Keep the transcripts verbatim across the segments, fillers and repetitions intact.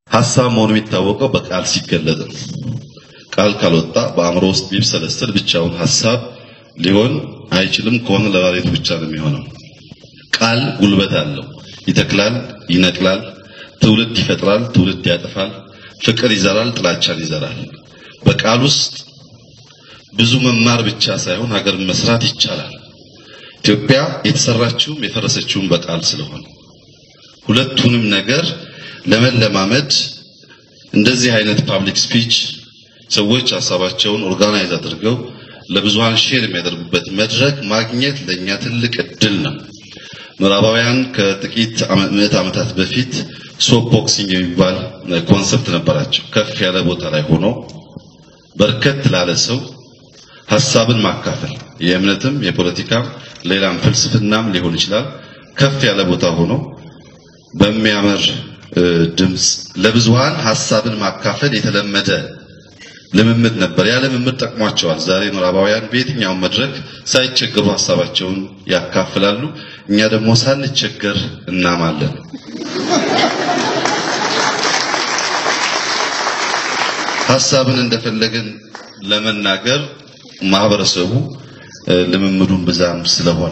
ሐሳብ መሆኑ የሚታወቀው በቃል ሲገለጽ ነው ቃል ካልወጣ በአእምሮ ውስጥ ቢብሰለሰል ብቻውን ሐሳብ ሊሆን አይችልም ከሆነ ለባለቤቱ ብቻ ነው የሚሆነው ቃል ጉልበት አለው ይተክላል ይነቅላል ትውልድ ይፈጥራል ትውልድ ያጠፋል ፍቅር ይዘራል ጥላቻን ይዘራል በቃል ውስጥ ብዙ መማር ብቻ ሳይሆን ሀገር መስራት ይቻላል ኢትዮጵያ የተሰራችውም የፈረሰችውም በቃል ስለሆነ ሁለቱንም ነገር ለመለማመድ እንደዚህ አይነት ፐብሊክ ስፒች ሰዎች ሐሳባቸውን ኦርጋናይዝ አድርገው ለብዙሃን ሼር የሚያደርጉበት መድረክ ማግኘት ለኛ ትልቅ እድል ነው ምዕራባውያን ከጥቂት ምዕት ዓመታት በፊት ሶፕ ቦክሲንግ የሚባል ኮንሰፕት ነበራቸው ከፍ ያለ ቦታ ላይ ሆኖ በርከት ላለ ሰው ሐሳብን ማካፈል የእምነትም የፖለቲካም ሌላም ፍልስፍናም ሊሆን ይችላል ከፍ ያለ ቦታ ሆኖ በሚያምር ድምጽ ለብዙሃን ሐሳብን ማካፈል የተለመደ ለምምድ ነበር ያ ለምምድ ተጠቅሟቸዋል ዛሬ ምዕራባውያን በየትኛው መድረክ ሳይቸገሩ ሐሳባቸውን ያካፍላሉ እኛ ደግሞ ሳንቸገር እናማለን ሐሳብን እንደፈለግን ለመናገር ማህበረሰቡ ለምምዱን ብዛም ስለሆነ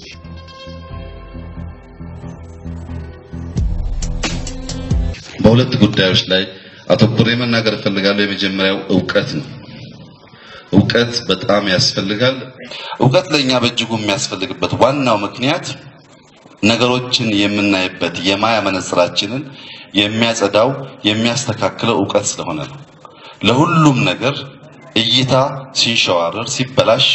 በሁለት ጉዳዮች ላይ አተኩሬ መናገር ፈልጋለሁ የመጀመሪያው ዕውቀት ነው ዕውቀት በጣም ያስፈልጋል ዕውቀት ለኛ በእጅጉ የሚያስፈልግበት ዋናው ምክንያት ነገሮችን የምናይበት የማያ መነጽራችንን የሚያጸዳው የሚያስተካክለው ዕውቀት ስለሆነ ነው ለሁሉም ነገር እይታ ሲንሸዋረር ሲበላሽ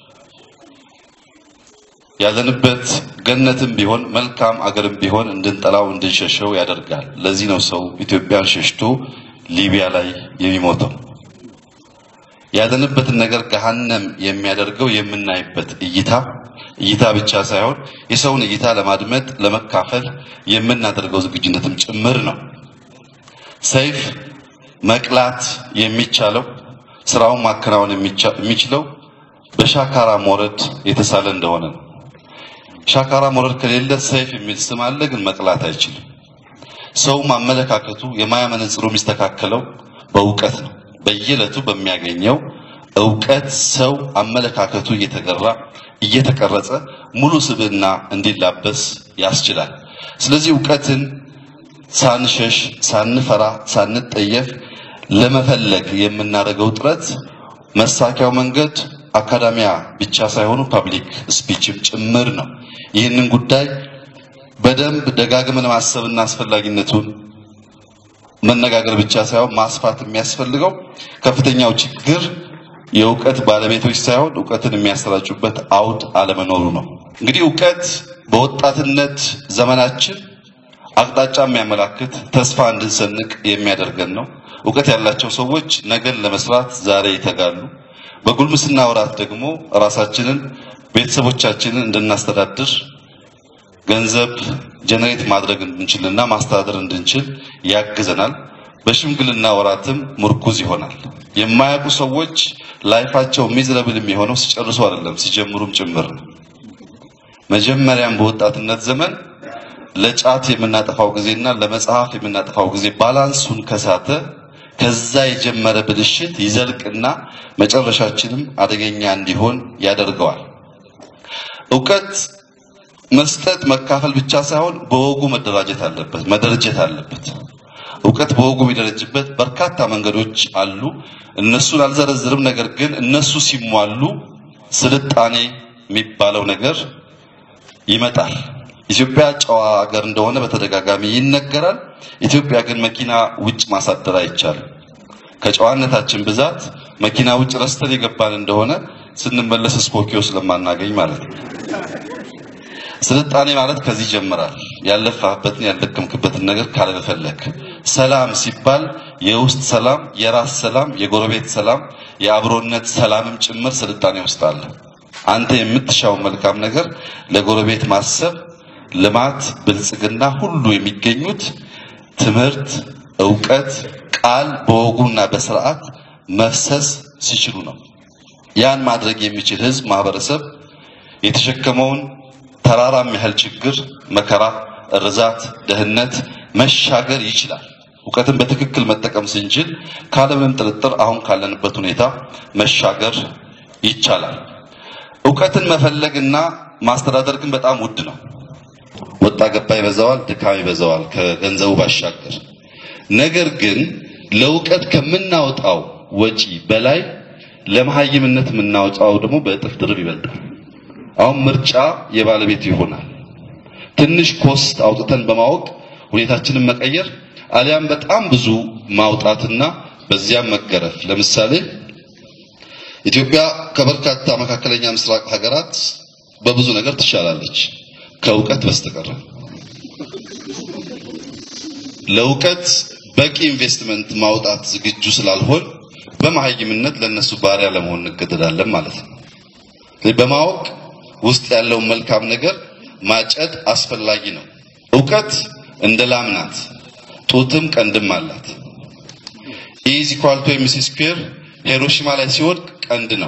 ያለንበት ገነትም ቢሆን መልካም አገርም ቢሆን እንድንጠላው እንድንሸሸው ያደርጋል ለዚህ ነው ሰው ኢትዮጵያን ሸሽቶ ሊቢያ ላይ የሚሞተው ያለንበት ነገር ገሃነም የሚያደርገው የምናይበት እይታ እይታ ብቻ ሳይሆን የሰውን እይታ ለማድመጥ ለመካፈል የምናደርገው ዝግጁነትም ጭምር ነው ሰይፍ መቅላት የሚቻለው ስራውን ማከናወን የሚችለው በሻካራ ሞረድ የተሳለ እንደሆነ ነው ሻካራ ሞረድ ከሌለ ሰይፍ የሚል ስም አለ ግን መቅላት አይችልም ሰው ማመለካከቱ የማያ መነጽሩ የሚስተካከለው በዕውቀት ነው በየለቱ በሚያገኘው ዕውቀት ሰው አመለካከቱ እየተገራ እየተቀረጸ ሙሉ ስብዕና እንዲላበስ ያስችላል ስለዚህ ዕውቀትን ሳንሸሽ ሳንፈራ ሳንጠየፍ ለመፈለግ የምናደርገው ጥረት መሳኪያው መንገድ አካዳሚያ ብቻ ሳይሆኑ ፐብሊክ ስፒችም ጭምር ነው ይህንን ጉዳይ በደንብ ደጋግመን ማሰብና አስፈላጊነቱን መነጋገር ብቻ ሳይሆን ማስፋት የሚያስፈልገው ከፍተኛው ችግር የዕውቀት ባለቤቶች ሳይሆን ዕውቀትን የሚያስተላልፉበት አውድ አለመኖሩ ነው እንግዲህ ዕውቀት በወጣትነት ዘመናችን አቅጣጫ የሚያመላክት ተስፋ እንድንሰንቅ የሚያደርገን ነው ዕውቀት ያላቸው ሰዎች ነገን ለመስራት ዛሬ ይተጋሉ በጉልምስና ወራት ደግሞ ራሳችንን ቤተሰቦቻችንን እንድናስተዳድር ገንዘብ ጀነሬት ማድረግ እንድንችልና ማስተዳደር እንድንችል ያግዘናል በሽምግልና ወራትም ምርኩዝ ይሆናል የማያውቁ ሰዎች ላይፋቸው ሚዝረብል የሚሆነው ሲጨርሱ አይደለም ሲጀምሩም ጭምር መጀመሪያም በወጣትነት ዘመን ለጫት የምናጠፋው ጊዜና ለመጽሐፍ የምናጠፋው ጊዜ ባላንሱን ከሳተ ከዛ የጀመረ ብልሽት ይዘልቅና መጨረሻችንም አደገኛ እንዲሆን ያደርገዋል ዕውቀት መስጠት መካፈል ብቻ ሳይሆን በወጉ መደራጀት አለበት መደረጀት አለበት ዕውቀት በወጉ የሚደረጅበት በርካታ መንገዶች አሉ እነሱን አልዘረዝርም ነገር ግን እነሱ ሲሟሉ ስልጣኔ የሚባለው ነገር ይመጣል ኢትዮጵያ ጨዋ ሀገር እንደሆነ በተደጋጋሚ ይነገራል ኢትዮጵያ ግን መኪና ውጭ ማሳደር አይቻልም ከጨዋነታችን ብዛት መኪና ውጭ ረስተን የገባን እንደሆነ ስንመለስ ስፖኪዮ ስለማናገኝ ማለት ነው ስልጣኔ ማለት ከዚህ ጀምራል ያለፈህበትን ያልደከምክበትን ነገር ካለመፈለክ ሰላም ሲባል የውስጥ ሰላም የራስ ሰላም የጎረቤት ሰላም የአብሮነት ሰላምም ጭምር ስልጣኔ ውስጥ አለ አንተ የምትሻው መልካም ነገር ለጎረቤት ማሰብ ልማት ብልጽግና ሁሉ የሚገኙት ትምህርት ዕውቀት ቃል በወጉና በስርዓት መፍሰስ ሲችሉ ነው ያን ማድረግ የሚችል ህዝብ ማህበረሰብ የተሸከመውን ተራራም ያህል ችግር መከራ ርዛት ደህነት መሻገር ይችላል እውቀትን በትክክል መጠቀም ስንችል ካለምንም ጥርጥር አሁን ካለንበት ሁኔታ መሻገር ይቻላል። እውቀትን መፈለግና ማስተዳደር ግን በጣም ውድ ነው። ወጣ ገባ ይበዛዋል፣ ድካም ይበዛዋል ከገንዘቡ ባሻገር። ነገር ግን ለእውቀት ከምናወጣው ወጪ በላይ ለመሃይምነት የምናወጣው ደግሞ በእጥፍ ድርብ ይበልጣል። አሁን ምርጫ የባለቤቱ ይሆናል። ትንሽ ኮስት አውጥተን በማወቅ ሁኔታችንን መቀየር አሊያም በጣም ብዙ ማውጣትና በዚያም መገረፍ። ለምሳሌ ኢትዮጵያ ከበርካታ መካከለኛ ምስራቅ ሀገራት በብዙ ነገር ትሻላለች ከእውቀት በስተቀር። ለእውቀት በቂ ኢንቨስትመንት ማውጣት ዝግጁ ስላልሆን በመሃይምነት ለነሱ ባሪያ ለመሆን እንገደዳለን ማለት ነው። በማወቅ ውስጥ ያለው መልካም ነገር ማጨድ አስፈላጊ ነው። እውቀት እንደ ላም ናት፣ ጡትም ቀንድም አላት። ኢዝ ኢኳል ቱ ኤምሲ ስኩዌር ሂሮሺማ ላይ ሲወድቅ ቀንድ ነው።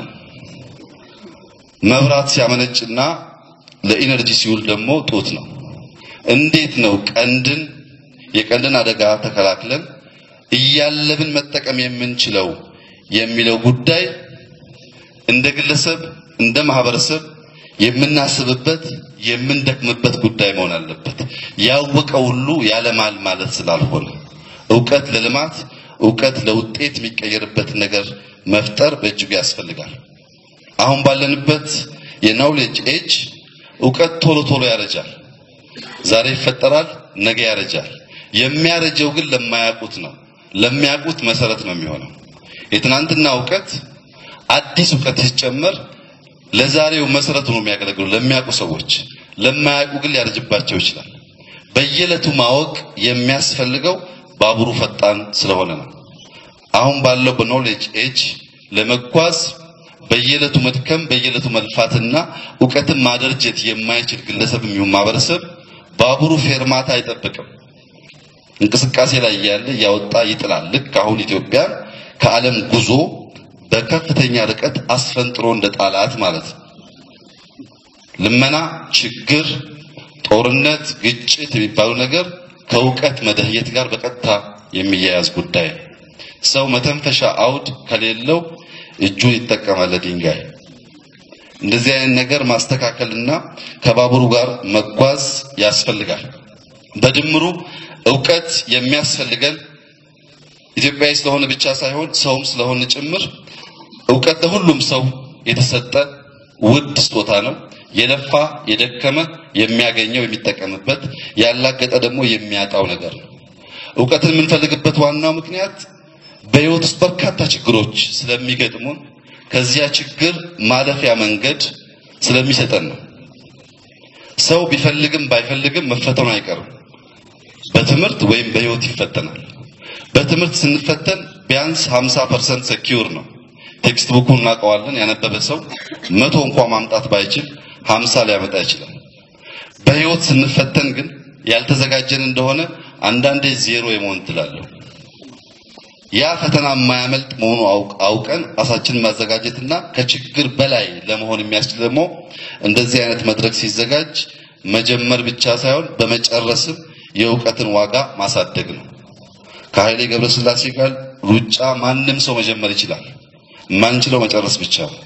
መብራት ሲያመነጭና ለኢነርጂ ሲውል ደግሞ ጡት ነው። እንዴት ነው ቀንድን የቀንድን አደጋ ተከላክለን እያለብን መጠቀም የምንችለው የሚለው ጉዳይ እንደ ግለሰብ እንደ ማህበረሰብ የምናስብበት የምንደክምበት ጉዳይ መሆን አለበት። ያወቀው ሁሉ ያለማል ማለት ስላልሆነ እውቀት ለልማት እውቀት ለውጤት የሚቀየርበት ነገር መፍጠር በእጅጉ ያስፈልጋል። አሁን ባለንበት የናውሌጅ ኤጅ እውቀት ቶሎ ቶሎ ያረጃል። ዛሬ ይፈጠራል፣ ነገ ያረጃል። የሚያረጀው ግን ለማያውቁት ነው። ለሚያውቁት መሰረት ነው የሚሆነው። የትናንትና እውቀት አዲስ እውቀት ሲጨመር ለዛሬው መሰረት ነው የሚያገለግለው ለሚያውቁ ሰዎች። ለማያውቁ ግን ሊያረጅባቸው ይችላል። በየለቱ ማወቅ የሚያስፈልገው ባቡሩ ፈጣን ስለሆነ ነው። አሁን ባለው በኖሌጅ ኤጅ ለመጓዝ በየለቱ መድከም በየለቱ መልፋትና እውቀትን ማደርጀት የማይችል ግለሰብ የሚሆን ማህበረሰብ ባቡሩ ፌርማታ አይጠብቅም። እንቅስቃሴ ላይ ያለ ያወጣ ይጥላል። ልክ አሁን ኢትዮጵያ ከዓለም ጉዞ በከፍተኛ ርቀት አስፈንጥሮ እንደ ጣላት ማለት ነው። ልመና፣ ችግር፣ ጦርነት፣ ግጭት የሚባሉ ነገር ከእውቀት መደህየት ጋር በቀጥታ የሚያያዝ ጉዳይ። ሰው መተንፈሻ አውድ ከሌለው እጁን ይጠቀማል ለድንጋይ። እንደዚህ አይነት ነገር ማስተካከልና ከባቡሩ ጋር መጓዝ ያስፈልጋል። በድምሩ እውቀት የሚያስፈልገን ኢትዮጵያዊ ስለሆነ ብቻ ሳይሆን ሰውም ስለሆነ ጭምር እውቀት ለሁሉም ሰው የተሰጠ ውድ ስጦታ ነው። የለፋ የደከመ የሚያገኘው የሚጠቀምበት፣ ያላገጠ ደግሞ የሚያጣው ነገር ነው። እውቀትን የምንፈልግበት ዋናው ምክንያት በህይወት ውስጥ በርካታ ችግሮች ስለሚገጥሙን ከዚያ ችግር ማለፊያ መንገድ ስለሚሰጠን ነው። ሰው ቢፈልግም ባይፈልግም መፈተኑ አይቀርም። በትምህርት ወይም በህይወት ይፈተናል። በትምህርት ስንፈተን ቢያንስ ሃምሳ ፐርሰንት ሴኩር ነው። ቴክስት ቡኩን እናቀዋለን። ያነበበ ሰው መቶ እንኳን ማምጣት ባይችል ሃምሳ ሊያመጣ ይችላል። በህይወት ስንፈተን ግን ያልተዘጋጀን እንደሆነ አንዳንዴ ዜሮ የመሆን ትላለህ። ያ ፈተና የማያመልጥ መሆኑ አውቀን ራሳችንን ማዘጋጀትና ከችግር በላይ ለመሆን የሚያስችል ደግሞ እንደዚህ አይነት መድረክ ሲዘጋጅ መጀመር ብቻ ሳይሆን በመጨረስም የእውቀትን ዋጋ ማሳደግ ነው። ከኃይሌ ገብረስላሴ ጋር ሩጫ ማንም ሰው መጀመር ይችላል። ማንችለው መጨረስ ብቻ ነው።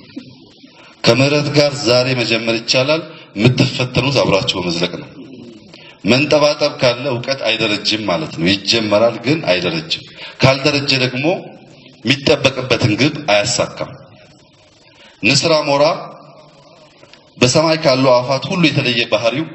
ከምህረት ጋር ዛሬ መጀመር ይቻላል። የምትፈተኑት አብራችሁ በመዝለቅ ነው። መንጠባጠብ ካለ እውቀት አይደረጅም ማለት ነው። ይጀመራል ግን አይደረጅም። ካልደረጀ ደግሞ የሚጠበቅበትን ግብ አያሳካም። ንስር አሞራ በሰማይ ካለው አፋት ሁሉ የተለየ ባህሪው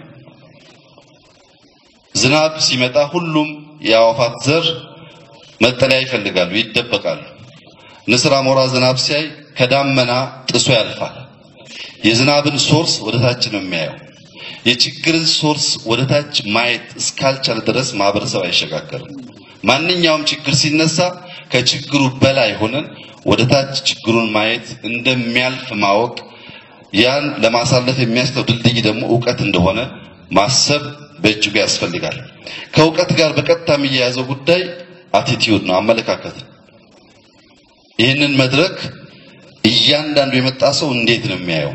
ዝናብ ሲመጣ ሁሉም የአዋፋት ዘር መጠለያ ይፈልጋሉ፣ ይደበቃሉ። ንስር አሞራ ዝናብ ሲያይ ከዳመና ጥሶ ያልፋል። የዝናብን ሶርስ ወደታች ነው የሚያየው። የችግርን ሶርስ ወደታች ማየት እስካልቻለ ድረስ ማህበረሰብ አይሸጋገርም። ማንኛውም ችግር ሲነሳ ከችግሩ በላይ ሆነን ወደታች ችግሩን ማየት እንደሚያልፍ ማወቅ፣ ያን ለማሳለፍ የሚያስችለው ድልድይ ደግሞ እውቀት እንደሆነ ማሰብ በእጅጉ ያስፈልጋል። ከእውቀት ጋር በቀጥታ የሚያያዘው ጉዳይ አቲቲዩድ ነው፣ አመለካከት። ይህንን መድረክ እያንዳንዱ የመጣ ሰው እንዴት ነው የሚያየው?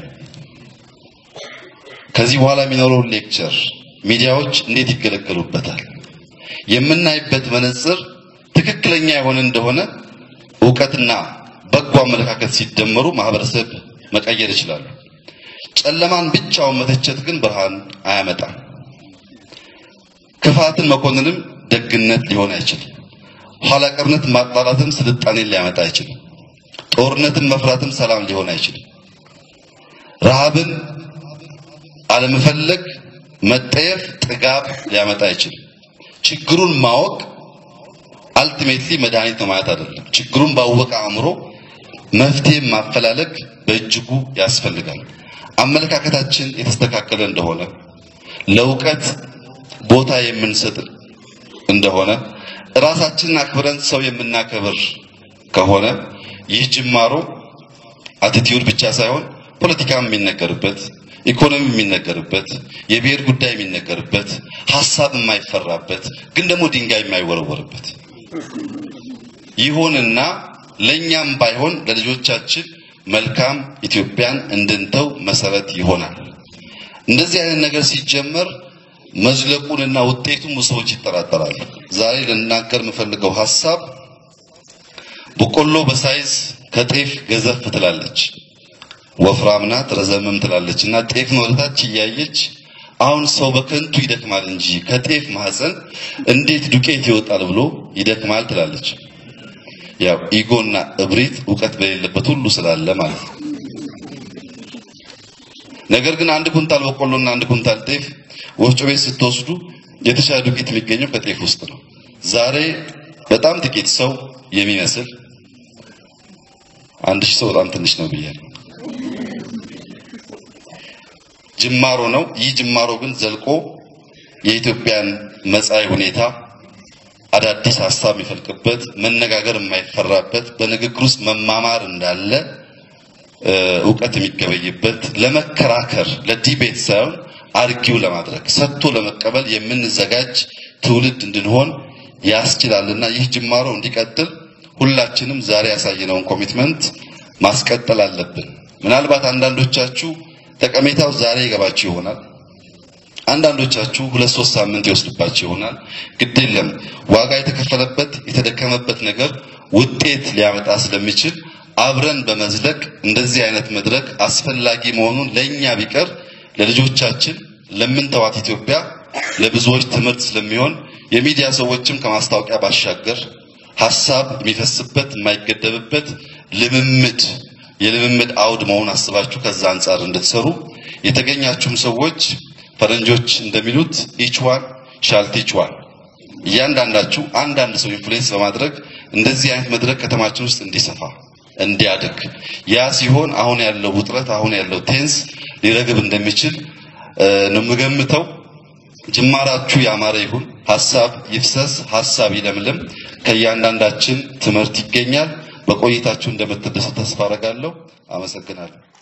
ከዚህ በኋላ የሚኖረው ሌክቸር ሚዲያዎች እንዴት ይገለገሉበታል? የምናይበት መነጽር ትክክለኛ የሆነ እንደሆነ ዕውቀትና በጎ አመለካከት ሲደመሩ ማህበረሰብ መቀየር ይችላል። ጨለማን ብቻውን መተቸት ግን ብርሃን አያመጣም። ክፋትን መኮንንም ደግነት ሊሆን አይችልም። ኋላ ቀርነት ማጣላትም ስልጣኔን ሊያመጣ አይችልም። ጦርነትን መፍራትም ሰላም ሊሆን አይችልም። ረሃብን አለመፈለግ መጠየፍ ጥጋብ ሊያመጣ አይችልም። ችግሩን ማወቅ አልቲሜትሊ መድኃኒት ነው ማለት አይደለም። ችግሩን ባወቀ አእምሮ መፍትሄ ማፈላለግ በእጅጉ ያስፈልጋል። አመለካከታችን የተስተካከለ እንደሆነ ለውቀት ቦታ የምንሰጥ እንደሆነ ራሳችንን አክብረን ሰው የምናከብር ከሆነ ይህ ጅማሮ አቲቲዩድ ብቻ ሳይሆን ፖለቲካም የሚነገርበት ኢኮኖሚ የሚነገርበት የብሔር ጉዳይ የሚነገርበት ሐሳብ የማይፈራበት ግን ደግሞ ድንጋይ የማይወረወርበት ይሆንና ለኛም ባይሆን ለልጆቻችን መልካም ኢትዮጵያን እንድንተው መሰረት ይሆናል። እንደዚህ አይነት ነገር ሲጀመር መዝለቁንና ውጤቱን ሰዎች ይጠራጠራሉ። ዛሬ ለናገር የምፈልገው ሐሳብ በቆሎ በሳይዝ ከጤፍ ገዘፍ ትላለች፣ ወፍራም ናት ረዘምም ትላለችና ጤፍ ወደታች ያያየች አሁን ሰው በከንቱ ይደክማል እንጂ ከጤፍ ማህፀን እንዴት ዱቄት ይወጣል ብሎ ይደክማል ትላለች። ያው ኢጎና እብሪት ዕውቀት በሌለበት ሁሉ ስላለ ማለት ነው። ነገር ግን አንድ ኩንታል በቆሎና አንድ ኩንታል ጤፍ ወፍጮ ቤት ስትወስዱ የተሻለ ዱቄት የሚገኘው ከጤፍ ውስጥ ነው። ዛሬ በጣም ጥቂት ሰው የሚመስል አንድ ሺህ ሰው በጣም ትንሽ ነው ብያለሁ። ጅማሮ ነው። ይህ ጅማሮ ግን ዘልቆ የኢትዮጵያን መጻኢ ሁኔታ አዳዲስ ሐሳብ የሚፈልቅበት መነጋገር የማይፈራበት በንግግር ውስጥ መማማር እንዳለ ዕውቀት የሚገበይበት ለመከራከር ለዲቤት ሳይሆን አርጊው ለማድረግ ሰጥቶ ለመቀበል የምንዘጋጅ ትውልድ እንድንሆን ያስችላልና ይህ ጅማሮ እንዲቀጥል ሁላችንም ዛሬ ያሳየነውን ኮሚትመንት ማስቀጠል አለብን። ምናልባት አንዳንዶቻችሁ ተቀሜታው ዛሬ ይገባችሁ ይሆናል። አንዳንዶቻችሁ ሁለት ሶስት ሳምንት ይወስድባችሁ ይሆናል። ግድ የለም ዋጋ የተከፈለበት የተደከመበት ነገር ውጤት ሊያመጣ ስለሚችል አብረን በመዝለቅ እንደዚህ አይነት መድረክ አስፈላጊ መሆኑን ለኛ ቢቀር ለልጆቻችን ለምንተዋት ኢትዮጵያ ለብዙዎች ትምህርት ስለሚሆን የሚዲያ ሰዎችም ከማስታወቂያ ባሻገር ሐሳብ የሚፈስበት የማይገደብበት ልምምድ የልምምድ አውድ መሆን አስባችሁ ከዛ አንፃር እንድትሰሩ የተገኛችሁም ሰዎች ፈረንጆች እንደሚሉት each one shall teach one እያንዳንዳችሁ አንዳንድ ሰው ኢንፍሉዌንስ በማድረግ እንደዚህ አይነት መድረክ ከተማችን ውስጥ እንዲሰፋ እንዲያድግ ያ ሲሆን አሁን ያለው ውጥረት አሁን ያለው ቴንስ ሊረግብ እንደሚችል ነው የምገምተው። ጅማራችሁ ያማረ ይሁን፣ ሐሳብ ይፍሰስ፣ ሐሳብ ይለምልም፣ ከያንዳንዳችን ትምህርት ይገኛል። በቆይታችሁ እንደምትደሰቱ ተስፋ አደርጋለሁ። አመሰግናለሁ።